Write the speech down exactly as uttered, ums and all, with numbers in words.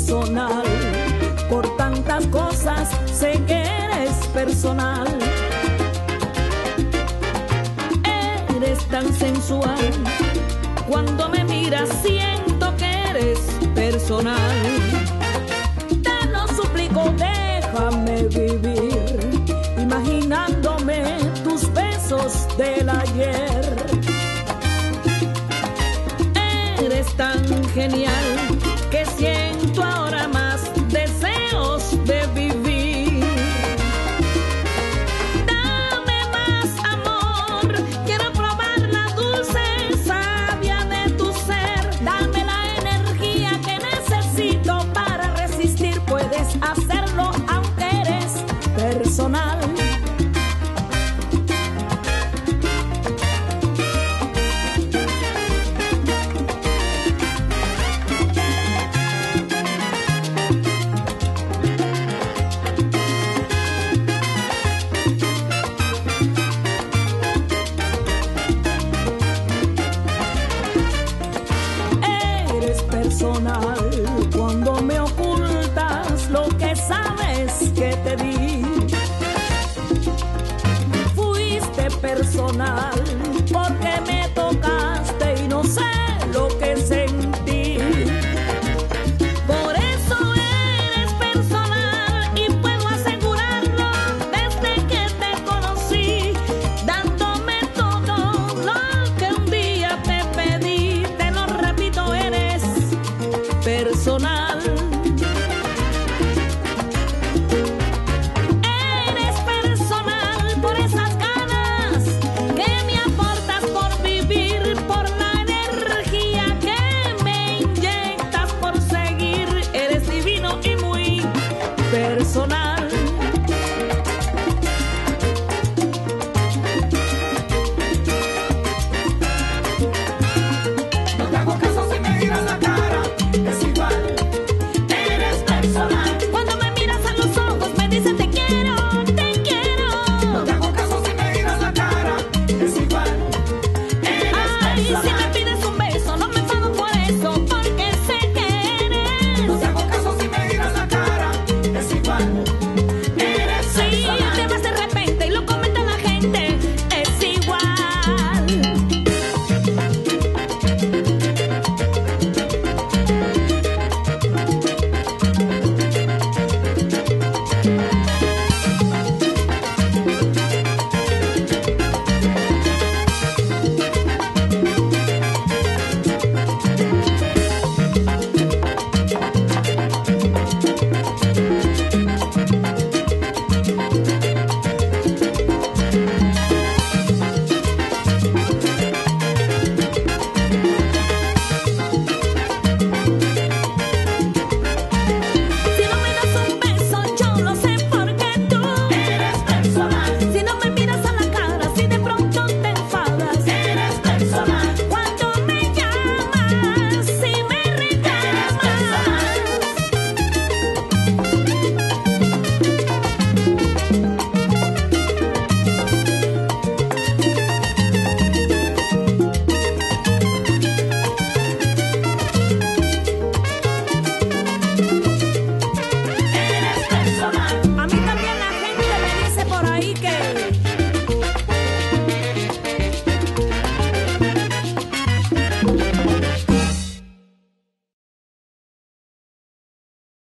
personal. Por tantas cosas sé que eres personal. Eres tan sensual. Cuando me miras siento que eres personal. Te lo suplico, déjame vivir, imaginándome tus besos del ayer. Eres tan genial que siento ahora más deseos de vivir. Dame más amor, quiero probar la dulce savia de tu ser. Dame la energía que necesito para resistir. Puedes hacerlo aunque eres personal. Cuando me ocultas lo que sabes que te di, fuiste personal porque me tocaste y no sé lo que sentí. Por eso eres personal y puedo asegurarlo desde que te conocí, dándome todo lo que un día te pedí. Te lo repito, eres personal. Eres personal por esas ganas que me aportas por vivir, por la energía que me inyectas por seguir. Eres divino y muy personal. No te hago caso si me giras la cara. Es igual, eres personal. Cuando me miras a los ojos me dices te quiero, te quiero. No te hago caso si me giras la cara. Es igual, eres Ay, si personal. me pides un beso no me enfado por eso, porque sé que eres. No te hago caso si me giras la cara. Es igual, eres Sí, personal. te vas de repente y lo comenta la gente. Es igual.